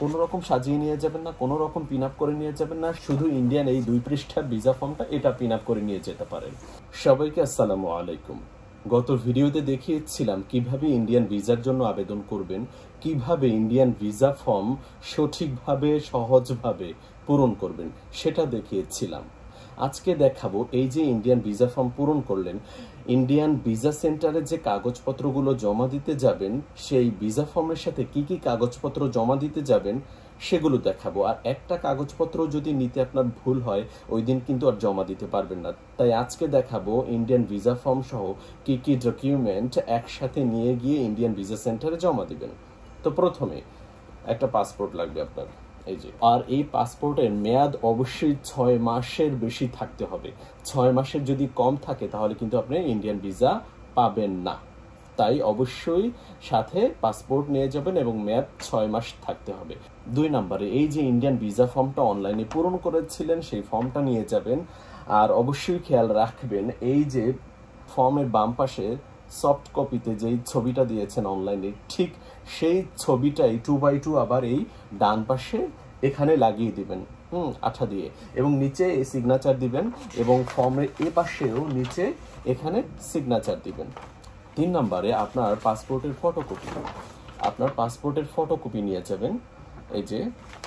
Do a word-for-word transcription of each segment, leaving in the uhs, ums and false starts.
কোনো রকম সাজিয়ে নিয়ে যাবেন না, কোনো রকম পিন আপ করে নিয়ে যাবেন না, শুধু ইন্ডিয়ান এই দুই পৃষ্ঠার ভিসা ফর্মটা এটা পিন আপ করে নিয়ে যেতে পারেন। সবাইকে আসসালামু আলাইকুম। গত ভিডিওতে দেখিয়েছিলাম কিভাবে ইন্ডিয়ান ভিসার জন্য আবেদন করবেন, কিভাবে ইন্ডিয়ান ভিসা ফর্ম সঠিকভাবে সহজভাবে পূরণ করবেন সেটা দেখিয়েছিলাম। আজকে দেখাবো এই যে ইন্ডিয়ান ভিসা ফর্ম পূরণ করলেন, ইন্ডিয়ান ভিসা সেন্টারে যে কাগজপত্রগুলো জমা দিতে যাবেন সেই ভিসা ফর্মের সাথে কি কি কাগজপত্র জমা দিতে যাবেন সেগুলো দেখাবো। আর একটা কাগজপত্র যদি নিতে আপনার ভুল হয় ওই দিন কিন্তু আর জমা দিতে পারবেন না। তাই আজকে দেখাবো ইন্ডিয়ান ভিসা ফর্ম সহ কি কি ডকুমেন্ট একসাথে নিয়ে গিয়ে ইন্ডিয়ান ভিসা সেন্টারে জমা দিবেন। তো প্রথমে একটা পাসপোর্ট লাগবে আপনার, এই যে। আর এই পাসপোর্টের মেয়াদ অবশ্যই ছয় মাসের বেশি থাকতে হবে। ছয় মাসের যদি কম থাকে তাহলে কিন্তু আপনি ইন্ডিয়ান ভিসা পাবেন না। তাই অবশ্যই সাথে পাসপোর্ট নিয়ে যাবেন এবং মেয়াদ ছয় মাস থাকতে হবে। দুই নম্বরে এই যে ইন্ডিয়ান ভিসা ফর্মটা অনলাইনে পূরণ করেছিলেন সেই ফর্মটা নিয়ে যাবেন। আর অবশ্যই খেয়াল রাখবেন এই যে ফর্মের বাম পাশে সফট কপিতে যেই ছবিটা দিয়েছেন অনলাইনে ঠিক সেই ছবিটাই টু বাই টু আবার এই ডান পাশে এখানে লাগিয়ে দিবেন হুম আঠা দিয়ে, এবং নিচে এই সিগনেচার দিবেন এবং ফর্মের এ পাশেও নিচে এখানে সিগনেচার দিবেন। তিন নম্বরে আপনার পাসপোর্টের ফটোকপি, আপনার পাসপোর্টের ফটোকপি নিয়ে যাবেন এই যে।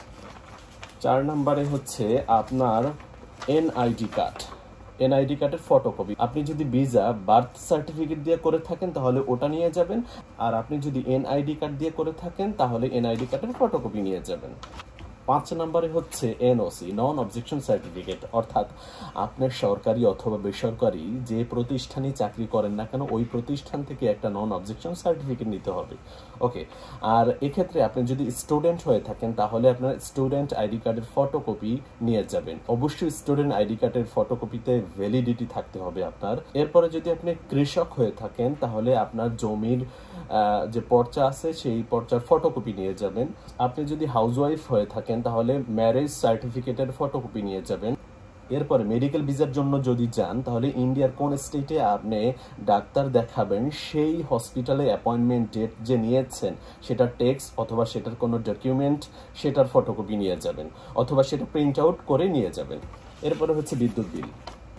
চার নম্বরে হচ্ছে আপনার এনআইডি কার্ড, এনআইডি কার্ডের ফটোকপি। আপনি যদি ভিসা বার্থ সার্টিফিকেট দিয়ে করে থাকেন তাহলে ওটা নিয়ে যাবেন, আর আপনি যদি এনআইডি কার্ড দিয়ে করে থাকেন তাহলে এনআইডি কার্ডের ফটোকপি নিয়ে যাবেন। পাঁচ নম্বরে হচ্ছে এনওসি, নন অবজেকশন সার্টিফিকেট, অর্থাৎ আপনার সরকারি অথবা বেসরকারি যে প্রতিষ্ঠানে চাকরি করেন না কেন ওই প্রতিষ্ঠান থেকে একটা নন অবজেকশন সার্টিফিকেট নিতে হবে। ওকে, আর এক্ষেত্রে আপনি যদি স্টুডেন্ট হয়ে থাকেন তাহলে আপনার স্টুডেন্ট আইডি কার্ডের ফটোকপি নিয়ে যাবেন। অবশ্যই স্টুডেন্ট আইডি কার্ডের ফটোকপিতে ভ্যালিডিটি থাকতে হবে আপনার। এরপরে যদি আপনি কৃষক হয়ে থাকেন তাহলে আপনার জমির যে পর্চা আছে সেই পর্চার ফটোকপি নিয়ে যাবেন। আপনি যদি হাউসওয়াইফ হয়ে থাকেন তাহলে ম্যারেজ সার্টিফিকেটের ফটোকপি নিয়ে যাবেন। এরপরে মেডিকেল ভিসার জন্য যদি যান তাহলে ইন্ডিয়ার কোন স্টেটে আপনি ডাক্তার দেখাবেন সেই হসপিটালে অ্যাপয়েন্টমেন্ট ডেট যে নিয়েছেন সেটার টেক্সট অথবা সেটার কোনো ডকুমেন্ট সেটার ফটোকপি নিয়ে যাবেন, অথবা সেটা প্রিন্ট আউট করে নিয়ে যাবেন। এরপরে হচ্ছে বিদ্যুৎ বিল,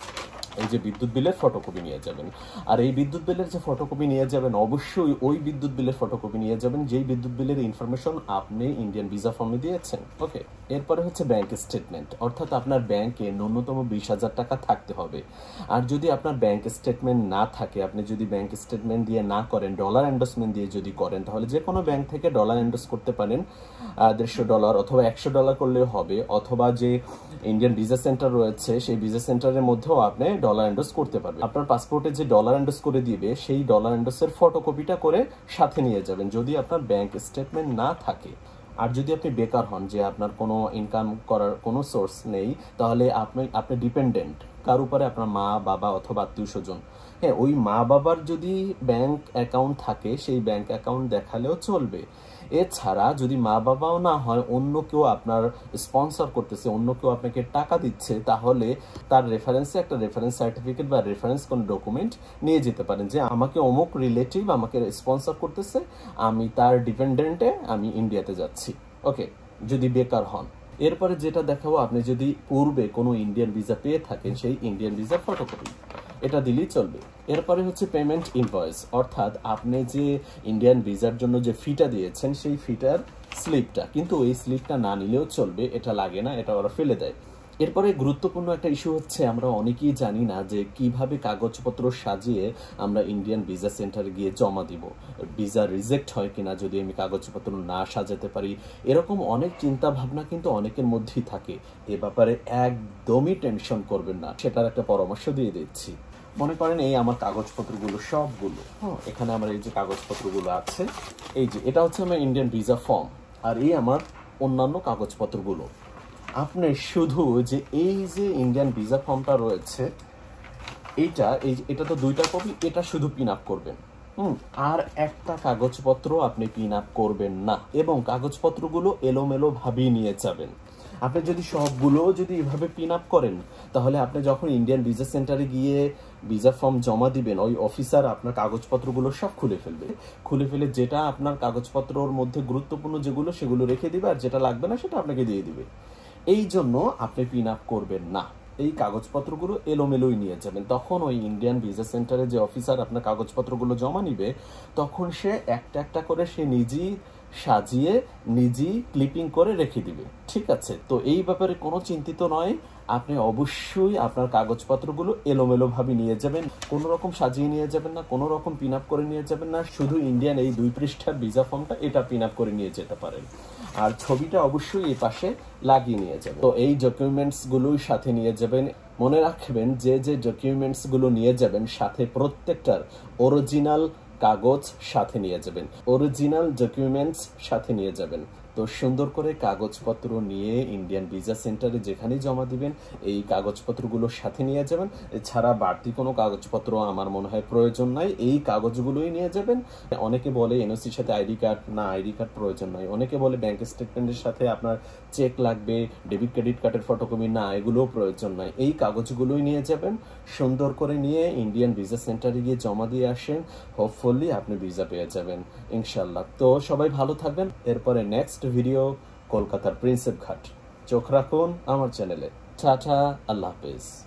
এই যে বিদ্যুৎ বিলের ফটোকপি নিয়ে যাবেন। আর এই বিদ্যুৎ বিলের যে ফটোকপি নিয়ে যাবেন অবশ্যই ওই বিদ্যুৎ বিলের ফটোকপি নিয়ে যাবেন যেই বিদ্যুৎ বিলের ইনফরমেশন আপনি ইন্ডিয়ান ভিসা ফর্মে দিয়েছেন। ওকে, এরপরে হচ্ছে ব্যাংক স্টেটমেন্ট, অর্থাৎ আপনার ব্যাংকে ন্যূনতম বিশ হাজার টাকা থাকতে হবে। আর যদি আপনার ব্যাংক স্টেটমেন্ট না থাকে, আপনি যদি ব্যাংক স্টেটমেন্ট দিয়ে না করেন, ডলার এন্ডোসমেন্ট দিয়ে যদি করেন তাহলে যে কোনো ব্যাংক থেকে ডলার এন্ডোস করতে পারেন, দেড়শো ডলার অথবা একশো ডলার করলেও হবে, অথবা যে ইন্ডিয়ান ভিসা সেন্টার রয়েছে সেই ভিসা সেন্টারের মধ্যেও আপনি ডলার এন্ডোস করতে পারবেন। আপনার পাসপোর্টে যে ডলার এন্ডোস করে দিবে সেই ডলার এন্ডোসের ফটোকপিটা করে সাথে নিয়ে যাবেন যদি আপনার ব্যাংক স্টেটমেন্ট না থাকে। আর যদি আপনি বেকার হন, যে আপনার কোনো ইনকাম করার কোনো সোর্স নেই, তাহলে আপনি আপনি ডিপেন্ডেন্ট কার উপরে, আপনার মা বাবা অথবা আত্মীয় স্বজন। হ্যাঁ, ওই মা বাবার যদি ব্যাংক অ্যাকাউন্ট থাকে সেই ব্যাংক অ্যাকাউন্ট দেখালেও চলবে। এছাড়া যদি মা বাবাও না হয়, অন্য কেউ আপনার স্পন্সর করতেছে, অন্য কেউ আপনাকে টাকা দিচ্ছে, তাহলে তার রেফারেন্সে একটা রেফারেন্স সার্টিফিকেট বা রেফারেন্স কোন ডকুমেন্ট নিয়ে যেতে পারেন যে আমাকে অমুক রিলেটিভ আমাকে স্পন্সর করতেছে, আমি তার ডিপেন্ডেন্টে আমি ইন্ডিয়াতে যাচ্ছি। ওকে, যদি বেকার হন। এরপরে যেটা দেখাবো, আপনি যদি পূর্বে কোনো ইন্ডিয়ান ভিসা পেয়ে থাকেন সেই ইন্ডিয়ান ভিসা ফটোকপি এটা দিলেই চলবে। এরপরে হচ্ছে পেমেন্ট ইনভয়েস, অর্থাৎ আপনি যে ইন্ডিয়ান ভিসার জন্য যে ফিটা দিয়েছেন সেই ফিটার স্লিপটা, কিন্তু এই স্লিপটা না নিলেও চলবে, এটা লাগে না, এটা ওরা ফেলে দেয়। এরপরে গুরুত্বপূর্ণ একটা ইস্যু হচ্ছে আমরা অনেকেই জানি না যে কিভাবে কাগজপত্র সাজিয়ে আমরা ইন্ডিয়ান ভিসা সেন্টারে গিয়ে জমা দিব, ভিসা রিজেক্ট হয় কিনা যদি আমি কাগজপত্র না সাজাতে পারি, এরকম অনেক চিন্তা ভাবনা কিন্তু অনেকের মধ্যেই থাকে। এ ব্যাপারে একদমই টেনশন করবেন না, সেটার একটা পরামর্শ দিয়ে দিচ্ছি। মনে করেন এই আমার কাগজপত্রগুলো সবগুলো, হ্যাঁ এখানে আমার এই যে কাগজপত্রগুলো আছে, এই যে এটা হচ্ছে আমার ইন্ডিয়ান ভিসা ফর্ম, আর এই আমার অন্যান্য কাগজপত্রগুলো। আপনি শুধু যে এই যে ইন্ডিয়ান ভিসা ফর্মটা রয়েছে এইটা, এই এটা তো দুইটা কপি, এটা শুধু পিন আপ করবেন। হুম আর একটা কাগজপত্র আপনি পিন আপ করবেন না, এবং কাগজপত্রগুলো এলোমেলো ভাবেই নিয়ে যাবেন। আপনি যদি সবগুলো যদি এভাবে পিন আপ করেন তাহলে আপনি যখন ইন্ডিয়ান ভিসা সেন্টারে গিয়ে ভিসা ফর্ম জমা দিবেন ওই অফিসার আপনার কাগজপত্রগুলো সব খুলে ফেলবে, খুলে ফেলে যেটা আপনার কাগজপত্রর মধ্যে গুরুত্বপূর্ণ যেগুলো সেগুলো রেখে দিবে, আর যেটা লাগবে না সেটা আপনাকে দিয়ে দিবে। এই জন্য আপনি পিন আপ করবেন না, এই কাগজপত্রগুলো এলোমেলোই নিয়ে যাবেন। তখন ওই ইন্ডিয়ান ভিসা সেন্টারে যে অফিসার আপনার কাগজপত্রগুলো জমা নিবে, তখন সে একটা একটা করে সে নিজেই সাজিয়ে নিজেই ক্লিপিং করে রেখে দিবে। ঠিক আছে, তো এই ব্যাপারে কোনো চিন্তিত নয়, আপনি অবশ্যই আপনার কাগজপত্রগুলো এলোমেলো ভাবে নিয়ে যাবেন, কোনো রকম সাজিয়ে নিয়ে যাবেন না, কোনো রকম পিন আপ করে নিয়ে যাবেন না। শুধু ইন্ডিয়ান এই দুই পৃষ্ঠার ভিসা ফর্মটা এটা পিন আপ করে নিয়ে যেতে পারেন, আর ছবিটা অবশ্যই এই পাশে লাগিয়ে নিয়ে যাবেন। তো এই ডকুমেন্টস গুলোই সাথে নিয়ে যাবেন। মনে রাখবেন যে যে ডকুমেন্টস গুলো নিয়ে যাবেন সাথে প্রত্যেকটার অরিজিনাল কাগজ সাথে নিয়ে যাবেন, অরিজিনাল ডকুমেন্টস সাথে নিয়ে যাবেন। তো সুন্দর করে কাগজপত্র নিয়ে ইন্ডিয়ান ভিসা সেন্টারে যেখানেই জমা দিবেন এই কাগজপত্রগুলো সাথে নিয়ে যাবেন। এছাড়া বাড়তি কোনো কাগজপত্র আমার মনে হয় প্রয়োজন নাই, এই কাগজগুলোই নিয়ে যাবেন। অনেকে বলে এনওসির সাথে আইডি কার্ড, না আইডি কার্ড প্রয়োজন নয়। অনেকে বলে ব্যাংক স্টেটমেন্টের সাথে আপনার চেক লাগবে, ডেবিট ক্রেডিট কার্ডের ফটোকপি, না এগুলোও প্রয়োজন নয়। এই কাগজগুলোই নিয়ে যাবেন, সুন্দর করে নিয়ে ইন্ডিয়ান ভিসা সেন্টারে গিয়ে জমা দিয়ে আসেন, হোপফুলি আপনি ভিসা পেয়ে যাবেন ইনশাল্লাহ। তো সবাই ভালো থাকবেন। এরপরে নেক্সট ভিডিও কলকাতার প্রিন্সেপ ঘাট। চোখ রাখুন আমার চ্যানেলে। টাটা, আল্লাহ হাফেজ।